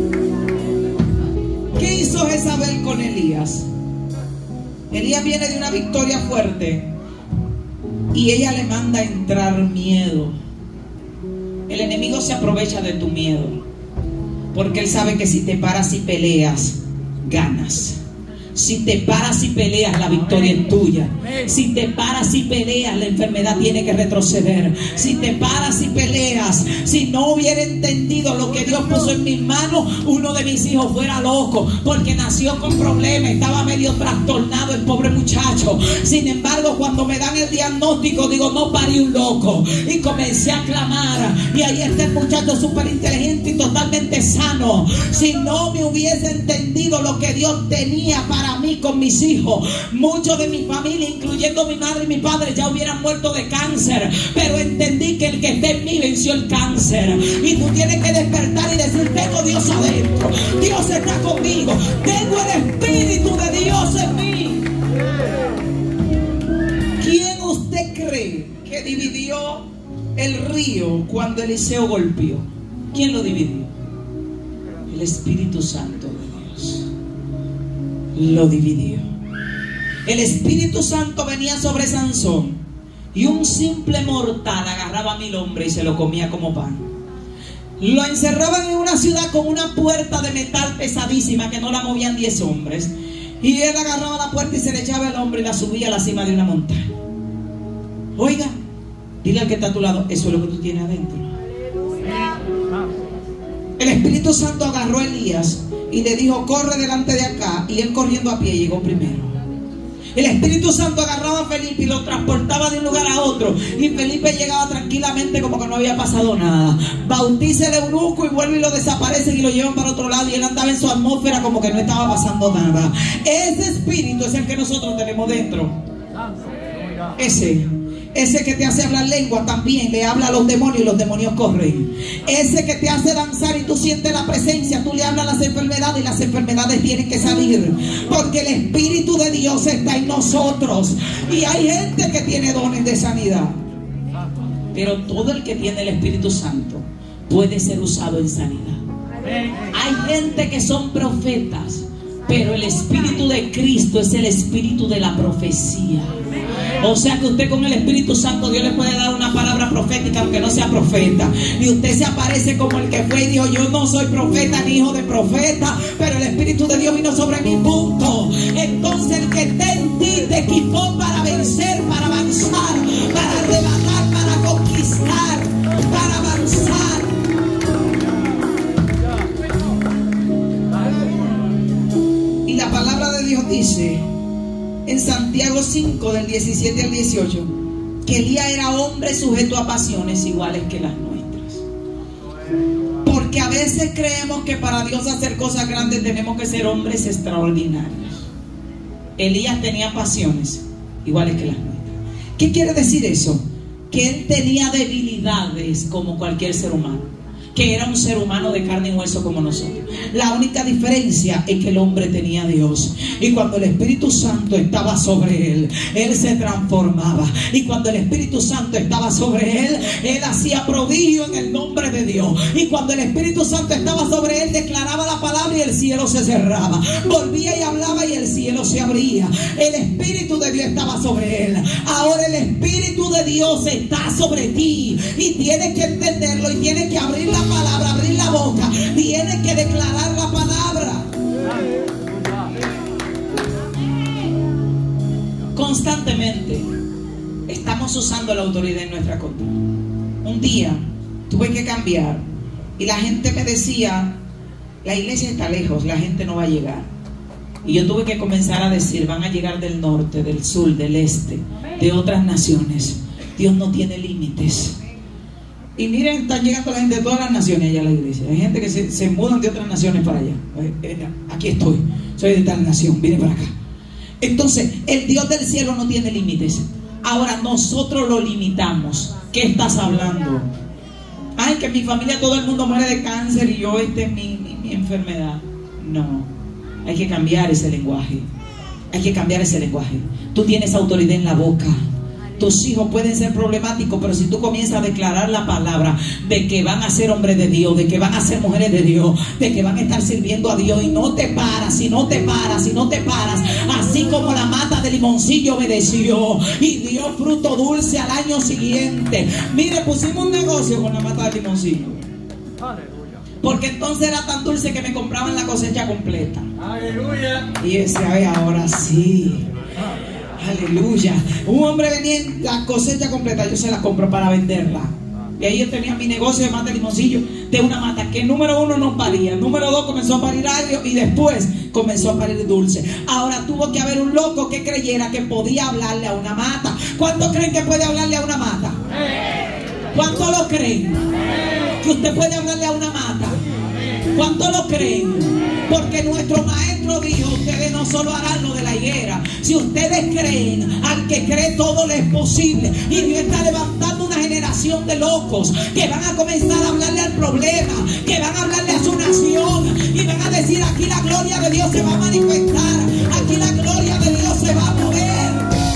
¿Qué hizo Jezabel con Elías? Elías viene de una victoria fuerte y ella le manda a entrar miedo. El enemigo se aprovecha de tu miedo, porque él sabe que si te paras y peleas, ganas. Si te paras y peleas, la victoria es tuya. Si te paras y peleas, la enfermedad tiene que retroceder. Si te paras y peleas, si no hubiera entendido lo que Dios puso en mis manos, uno de mis hijos fuera loco, porque nació con problemas, estaba medio trastornado el pobre muchacho. Sin embargo, cuando me dan el diagnóstico, digo: no parí un loco. Y comencé a clamar, y ahí está el muchacho súper inteligente y totalmente sano. Si no me hubiese entendido lo que Dios tenía para mí con mis hijos, muchos de mi familia, incluyendo mi madre y mi padre, ya hubieran muerto de cáncer. Pero entendí que el que está en mí venció el cáncer. Y tú tienes que despertar y decir: tengo Dios adentro, Dios está conmigo, tengo el Espíritu de Dios en mí. ¿Quién usted cree que dividió el río cuando Eliseo golpeó? ¿Quién lo dividió? El Espíritu Santo de Dios lo dividió. El Espíritu Santo venía sobre Sansón, y un simple mortal agarraba a mil hombres y se lo comía como pan. Lo encerraban en una ciudad con una puerta de metal pesadísima que no la movían diez hombres, y él agarraba la puerta y se le echaba el hombre y la subía a la cima de una montaña. Oiga, dile al que está a tu lado: eso es lo que tú tienes adentro. El Espíritu Santo agarró a Elías y le dijo: corre delante de acá. Y él, corriendo a pie, llegó primero. El Espíritu Santo agarraba a Felipe y lo transportaba de un lugar a otro. Y Felipe llegaba tranquilamente como que no había pasado nada. Bautiza el eunuco y vuelve y lo desaparecen y lo llevan para otro lado. Y él andaba en su atmósfera como que no estaba pasando nada. Ese espíritu es el que nosotros tenemos dentro. Ese. Ese que te hace hablar lengua también le habla a los demonios y los demonios corren. Ese que te hace danzar y tú sientes la presencia, tú le hablas a las enfermedades y las enfermedades tienen que salir. Porque el Espíritu de Dios está en nosotros. Y hay gente que tiene dones de sanidad. Pero todo el que tiene el Espíritu Santo puede ser usado en sanidad. Hay gente que son profetas, pero el Espíritu de Cristo es el espíritu de la profecía. O sea que usted con el Espíritu Santo, Dios le puede dar una palabra profética aunque no sea profeta. Y usted se aparece como el que fue y dijo: yo no soy profeta ni hijo de profeta, pero el Espíritu de Dios vino sobre mí, punto. Entonces el que está en ti te equipó para vencer, para avanzar, para arrebatar, para conquistar, para avanzar. Y la palabra de Dios dice en Santiago cinco, del diecisiete al dieciocho, que Elías era hombre sujeto a pasiones iguales que las nuestras. Porque a veces creemos que para Dios hacer cosas grandes tenemos que ser hombres extraordinarios. Elías tenía pasiones iguales que las nuestras. ¿Qué quiere decir eso? Que él tenía debilidades como cualquier ser humano, que era un ser humano de carne y hueso como nosotros. La única diferencia es que el hombre tenía a Dios. Y cuando el Espíritu Santo estaba sobre él, él se transformaba. Y cuando el Espíritu Santo estaba sobre él, él hacía prodigio en el nombre de Dios. Y cuando el Espíritu Santo estaba sobre él, declaraba la palabra y el cielo se cerraba. Volvía y hablaba y el cielo se abría. El Espíritu de Dios estaba sobre él. Ahora el Espíritu de Dios está sobre ti. Y tienes que entenderlo y tienes que abrir la palabra, abrir la boca, tienes que declarar la palabra constantemente. Estamos usando la autoridad en nuestra contra. Un día tuve que cambiar y la gente me decía: la iglesia está lejos, la gente no va a llegar. Y yo tuve que comenzar a decir: van a llegar del norte, del sur, del este, de otras naciones. Dios no tiene límites. Y miren, están llegando la gente de todas las naciones allá a la iglesia. Hay gente que se, se mudan de otras naciones para allá. Aquí estoy, soy de tal nación, vine para acá. Entonces, el Dios del cielo no tiene límites. Ahora nosotros lo limitamos. ¿Qué estás hablando? Ay, que en mi familia todo el mundo muere de cáncer y yo, esta es mi, mi, mi enfermedad. No, hay que cambiar ese lenguaje. Hay que cambiar ese lenguaje. Tú tienes autoridad en la boca. Tus hijos pueden ser problemáticos, pero si tú comienzas a declarar la palabra de que van a ser hombres de Dios, de que van a ser mujeres de Dios, de que van a estar sirviendo a Dios, y no te paras, si no te paras, si no te paras, así como la mata de limoncillo obedeció y dio fruto dulce al año siguiente. Mire, pusimos un negocio con la mata de limoncillo, porque entonces era tan dulce que me compraban la cosecha completa. Aleluya. Y ese, ay, ahora sí. Aleluya. Un hombre venía en la cosecha completa, yo se la compro para venderla. Y ahí yo tenía mi negocio de mata de limoncillo, de una mata que número uno no paría, número dos comenzó a parir agrio y después comenzó a parir dulce. Ahora tuvo que haber un loco que creyera que podía hablarle a una mata. ¿Cuántos creen que puede hablarle a una mata? ¿Cuántos lo creen? Que usted puede hablarle a una mata. ¿Cuántos lo creen? Porque nuestro maestro dijo: ustedes no solo harán lo de la higuera. Si ustedes creen, al que cree todo le es posible. Y Dios está levantando una generación de locos que van a comenzar a hablarle al problema, que van a hablarle a su nación y van a decir: aquí la gloria de Dios se va a manifestar, aquí la gloria de Dios se va a mover.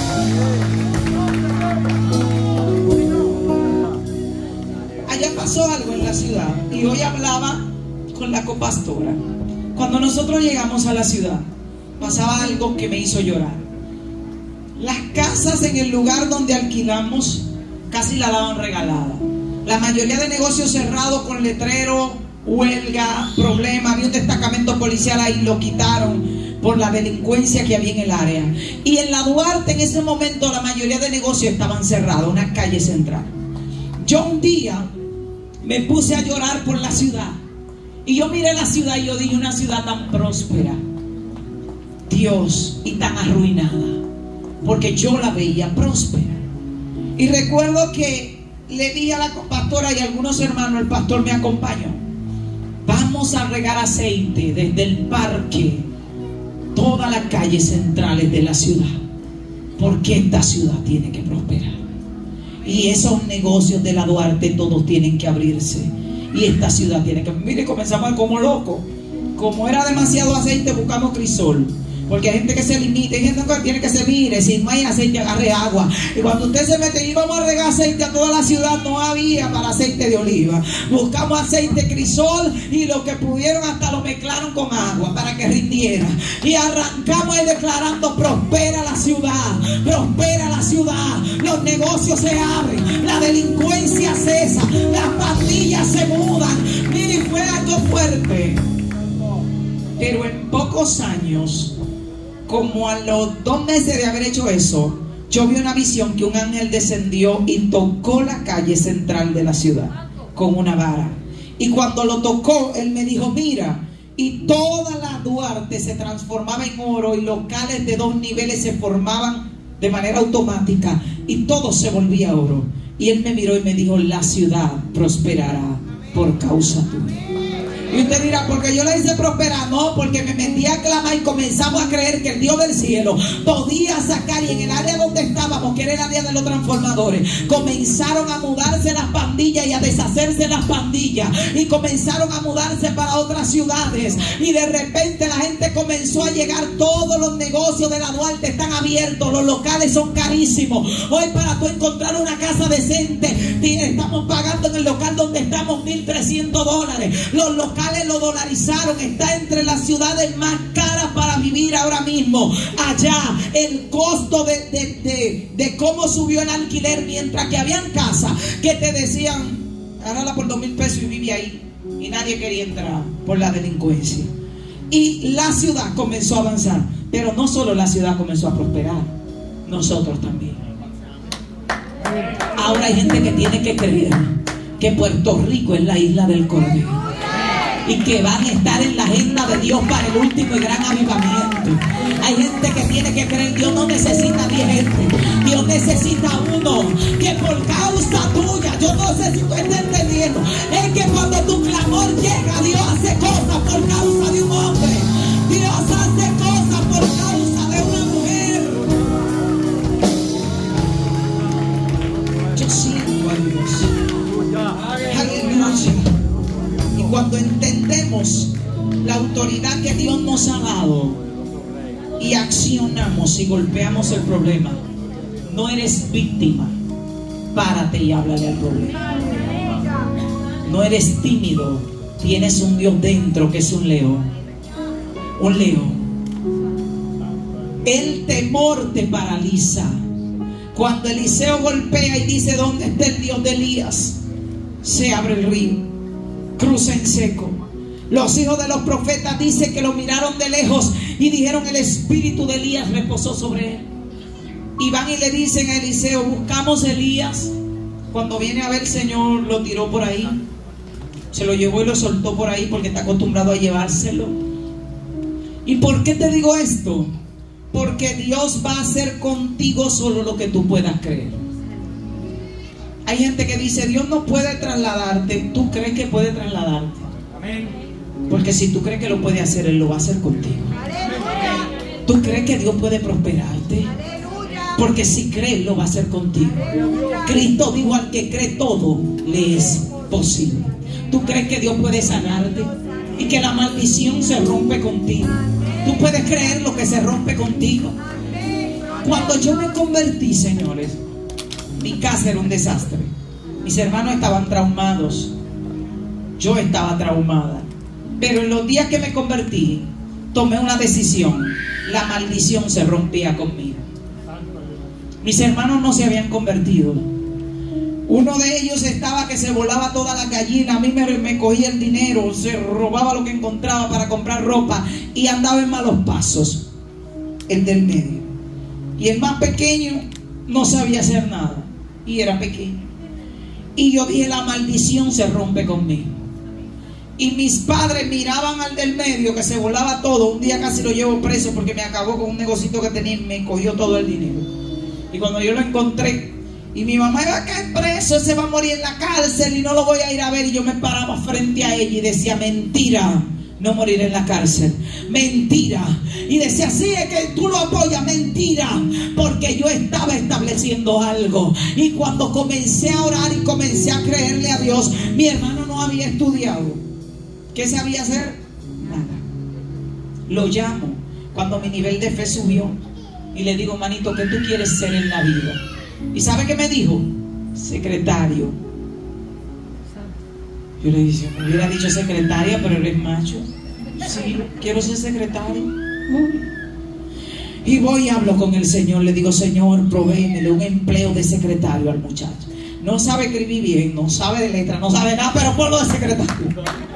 Allá pasó algo en la ciudad y hoy hablaba con la copastora. Cuando nosotros llegamos a la ciudad, pasaba algo que me hizo llorar. Las casas en el lugar donde alquilamos casi la daban regalada. La mayoría de negocios cerrados con letrero, huelga, problema. Había un destacamento policial ahí, lo quitaron por la delincuencia que había en el área. Y en la Duarte en ese momento la mayoría de negocios estaban cerrados, una calle central. Yo un día me puse a llorar por la ciudad. Y yo miré la ciudad y yo dije: una ciudad tan próspera, Dios, y tan arruinada. porque yo la veía próspera. Y recuerdo que le dije a la pastora y a algunos hermanos, el pastor me acompañó: vamos a regar aceite desde el parque, todas las calles centrales de la ciudad, porque esta ciudad tiene que prosperar. Y esos negocios de la Duarte todos tienen que abrirse. Y esta ciudad tiene que... Mire, comenzamos como locos. Como era demasiado aceite, buscamos crisol. Porque hay gente que se limita, hay gente que tiene que se mire, si no hay aceite, agarre agua. Y cuando usted se mete, íbamos a regar aceite a toda la ciudad, no había para aceite de oliva. Buscamos aceite crisol y lo que pudieron hasta lo mezclaron con agua para que rindiera. Y arrancamos ahí declarando: prospera la ciudad, prospera la ciudad. Los negocios se abren, la delincuencia cesa, las pandillas se mudan. Mire, fue algo fuerte. Pero en pocos años, como a los dos meses de haber hecho eso, yo vi una visión que un ángel descendió y tocó la calle central de la ciudad con una vara. Y cuando lo tocó, él me dijo: mira, y toda la Duarte se transformaba en oro y locales de dos niveles se formaban de manera automática y todo se volvía oro. Y él me miró y me dijo: la ciudad prosperará por causa tuya. Y usted dirá: porque yo la hice prosperar. No, porque me metí a clamar y comenzamos a creer que el Dios del cielo podía sacar. Y en el área donde estábamos, que era el área de los transformadores, comenzaron a mudarse las pandillas y a deshacerse las pandillas, y comenzaron a mudarse para otras ciudades. Y de repente la gente comenzó a llegar. Todos los negocios de la Duarte están abiertos, los locales son carísimos. Hoy, para tú encontrar una casa decente, estamos pagando en el local donde estamos mil trescientos dólares. Los locales lo dolarizaron. Está entre las ciudades más caras para vivir ahora mismo. Allá el costo de, de, de, de cómo subió el alquiler, mientras que habían casas que te decían: hágala por dos mil pesos y vive ahí, y nadie quería entrar por la delincuencia. Y la ciudad comenzó a avanzar. Pero no solo la ciudad comenzó a prosperar, nosotros también. Ahora hay gente que tiene que creer que Puerto Rico es la isla del Cordero y que van a estar en la agenda de Dios para el último y gran avivamiento. Hay gente que tiene que creer: Dios no necesita diez gente, Dios necesita uno. Que por causa tuya, yo no sé si tú estás entendiendo, es que cuando tu clamor llega, Dios hace cosas por causa de un hombre, Dios hace cosas por causa de una mujer. Yo siento a Dios. Aleluya. Y cuando entendemos la autoridad que Dios nos ha dado y accionamos y golpeamos el problema, no eres víctima. Párate y háblale al problema. No eres tímido. Tienes un Dios dentro que es un león. Un león. El temor te paraliza. Cuando Eliseo golpea y dice: ¿dónde está el Dios de Elías?, se abre el río, cruza en seco. Los hijos de los profetas dicen que lo miraron de lejos y dijeron: el espíritu de Elías reposó sobre él. Y van y le dicen a Eliseo: buscamos a Elías. Cuando viene a ver, el Señor lo tiró por ahí, se lo llevó y lo soltó por ahí, porque está acostumbrado a llevárselo. ¿Y por qué te digo esto? Porque Dios va a hacer contigo solo lo que tú puedas creer. Hay gente que dice: Dios no puede trasladarte. ¿Tú crees que puede trasladarte? Amén. Porque si tú crees que lo puede hacer, Él lo va a hacer contigo. Aleluya. ¿Tú crees que Dios puede prosperarte? Aleluya. Porque si crees, lo va a hacer contigo. Aleluya. Cristo dijo: al que cree, todo le es posible. ¿Tú crees que Dios puede sanarte y que la maldición se rompe contigo? ¿Tú puedes creer lo que se rompe contigo? Cuando yo me convertí, señores, mi casa era un desastre. Mis hermanos estaban traumados. Yo estaba traumada. Pero en los días que me convertí, tomé una decisión. La maldición se rompía conmigo. Mis hermanos no se habían convertido. Uno de ellos estaba que se volaba toda la gallina. A mí me, me cogía el dinero, se robaba lo que encontraba para comprar ropa y andaba en malos pasos. El del medio. Y el más pequeño no sabía hacer nada. Y era pequeño. Y yo dije: la maldición se rompe conmigo. Y mis padres miraban al del medio que se volaba todo. Un día casi lo llevo preso porque me acabó con un negocito que tenía y me cogió todo el dinero. Y cuando yo lo encontré, y mi mamá iba a caer preso, se va a morir en la cárcel y no lo voy a ir a ver. Y yo me paraba frente a ella y decía, mentira, no moriré en la cárcel. Mentira. Y decía, sí, es que tú lo apoyas. Mentira. Porque yo estaba estableciendo algo. Y cuando comencé a orar y comencé a creerle a Dios, mi hermano no había estudiado. ¿Qué sabía hacer? Nada. Lo llamo cuando mi nivel de fe subió y le digo, manito, ¿qué tú quieres ser en la vida? ¿Y sabe qué me dijo? Secretario. Yo le dije, me hubiera dicho secretaria, pero eres macho. Sí, quiero ser secretario. Y voy y hablo con el Señor. Le digo, Señor, provéemele un empleo de secretario al muchacho. No sabe escribir bien, no sabe de letra, no sabe nada, pero ponlo de secretario.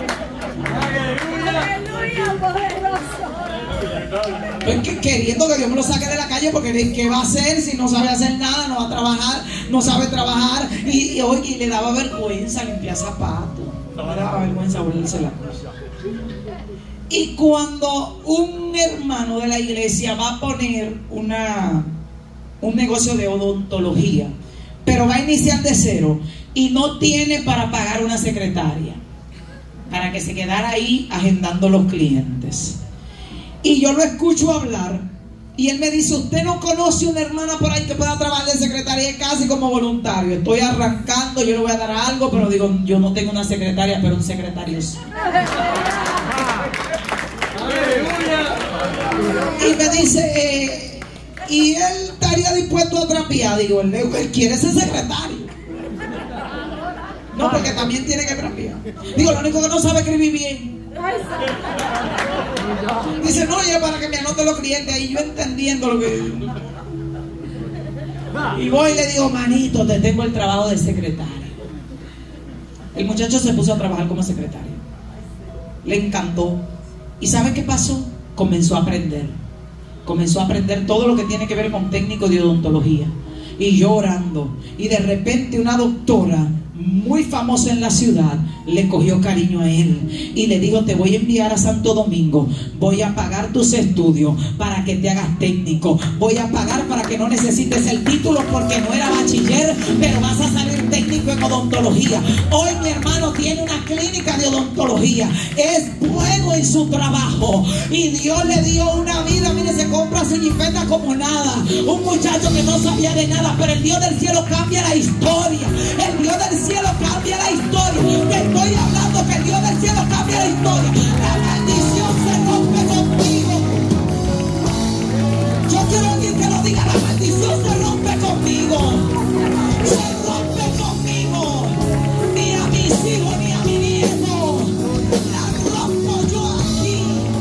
Estoy queriendo que Dios me lo saque de la calle, porque ¿qué va a hacer si no sabe hacer nada? No va a trabajar, no sabe trabajar. Y, y oye, y le daba vergüenza limpiar zapatos. No le daba vergüenza volverse la cosa. Y cuando un hermano de la iglesia va a poner una, un negocio de odontología, pero va a iniciar de cero y no tiene para pagar una secretaria, para que se quedara ahí agendando los clientes. Y yo lo escucho hablar y él me dice, usted no conoce una hermana por ahí que pueda trabajar de secretaria casi como voluntario. Estoy arrancando, yo le voy a dar algo, pero digo, yo no tengo una secretaria, pero un secretario sí. Y me dice, eh, y él estaría dispuesto a trapear. Digo, él, él quiere ser secretario. No, porque también tiene que trapear. Digo, lo único que no sabe escribir bien. Dice, no, ya para que me anote los clientes ahí, yo entendiendo lo que... Y voy y le digo, manito, te tengo el trabajo de secretario. El muchacho se puso a trabajar como secretario. Le encantó. ¿Y sabe qué pasó? Comenzó a aprender. Comenzó a aprender todo lo que tiene que ver con técnico de odontología. Y yo orando. Y de repente una doctora muy famosa en la ciudad le cogió cariño a él y le dijo, te voy a enviar a Santo Domingo, voy a pagar tus estudios para que te hagas técnico, voy a pagar para que no necesites el título porque no era bachiller, pero vas a salir técnico en odontología. Hoy mi hermano tiene una clínica de odontología, es bueno en su trabajo y Dios le dio una vida. Mire, se compra su jipeta como nada, un muchacho que no sabía de nada, pero el Dios del cielo cambia la historia. El Dios del cielo cambia la historia. Te estoy hablando que el Dios del cielo cambia la historia. La maldición se rompe contigo. Yo quiero alguien que lo diga. La maldición se rompe conmigo. Se rompe conmigo. Ni a mis hijos ni a mi nieto. La rompo yo aquí.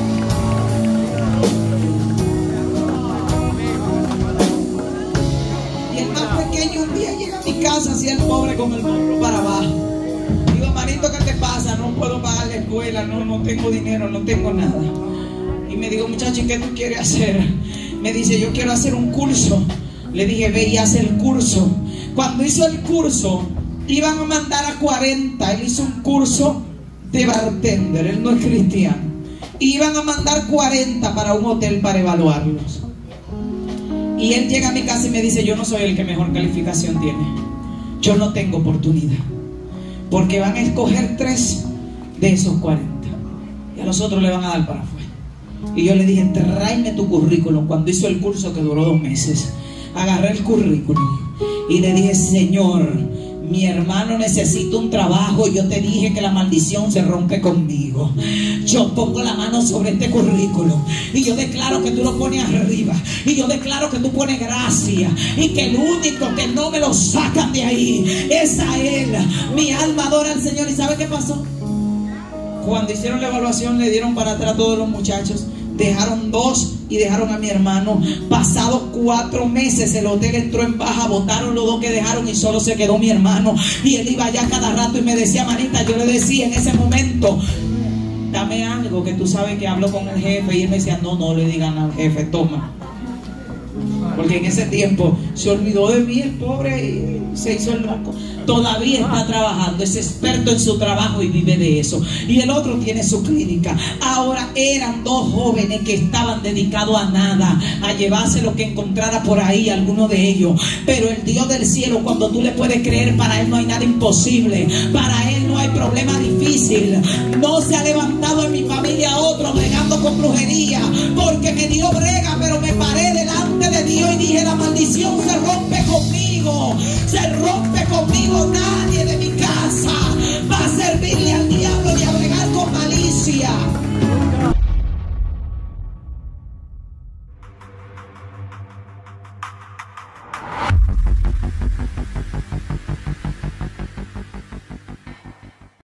Y el más pequeño un día llega a mi casa así el pobre con el hombro para abajo. Digo, manito, ¿qué te pasa? No puedo pagar la escuela, no, no tengo dinero, no tengo nada. Y me digo, muchacho, ¿qué tú quieres hacer? Me dice, yo quiero hacer un curso. Le dije, ve y haz el curso. Cuando hizo el curso, iban a mandar a cuarenta. Él hizo un curso de bartender, él no es cristiano. Iban a mandar cuarenta para un hotel para evaluarlos. Y él llega a mi casa y me dice, yo no soy el que mejor calificación tiene. Yo no tengo oportunidad. Porque van a escoger tres de esos cuarenta. Y a los otros le van a dar para afuera. Y yo le dije, tráeme tu currículum. Cuando hizo el curso, que duró dos meses, agarré el currículum y le dije, Señor, mi hermano necesita un trabajo. Yo te dije que la maldición se rompe conmigo. Yo pongo la mano sobre este currículum y yo declaro que tú lo pones arriba. Y yo declaro que tú pones gracia. Y que el único que no me lo sacan de ahí es a él. Mi alma adora al Señor. ¿Y sabe qué pasó? Cuando hicieron la evaluación, le dieron para atrás a todos los muchachos. Dejaron dos y dejaron a mi hermano. Pasados cuatro meses el hotel entró en baja, botaron los dos que dejaron y solo se quedó mi hermano. Y él iba allá cada rato y me decía, manita, yo le decía en ese momento, dame algo, que tú sabes que hablo con el jefe. Y él me decía, no, no le digan al jefe, toma. Porque en ese tiempo se olvidó de mí el pobre y se hizo el loco. Todavía está trabajando, es experto en su trabajo y vive de eso. Y el otro tiene su clínica. Ahora eran dos jóvenes que estaban dedicados a nada, a llevarse lo que encontrara por ahí, alguno de ellos. Pero el Dios del cielo, cuando tú le puedes creer, para Él no hay nada imposible. Para Él no hay problema difícil. No se ha levantado en mi familia otro bregando con brujería, porque me dio brega, pero me paré delante de Dios y dije: la maldición se rompe conmigo, se rompe conmigo. Nadie de mi casa va a servirle al diablo y a bregar con malicia.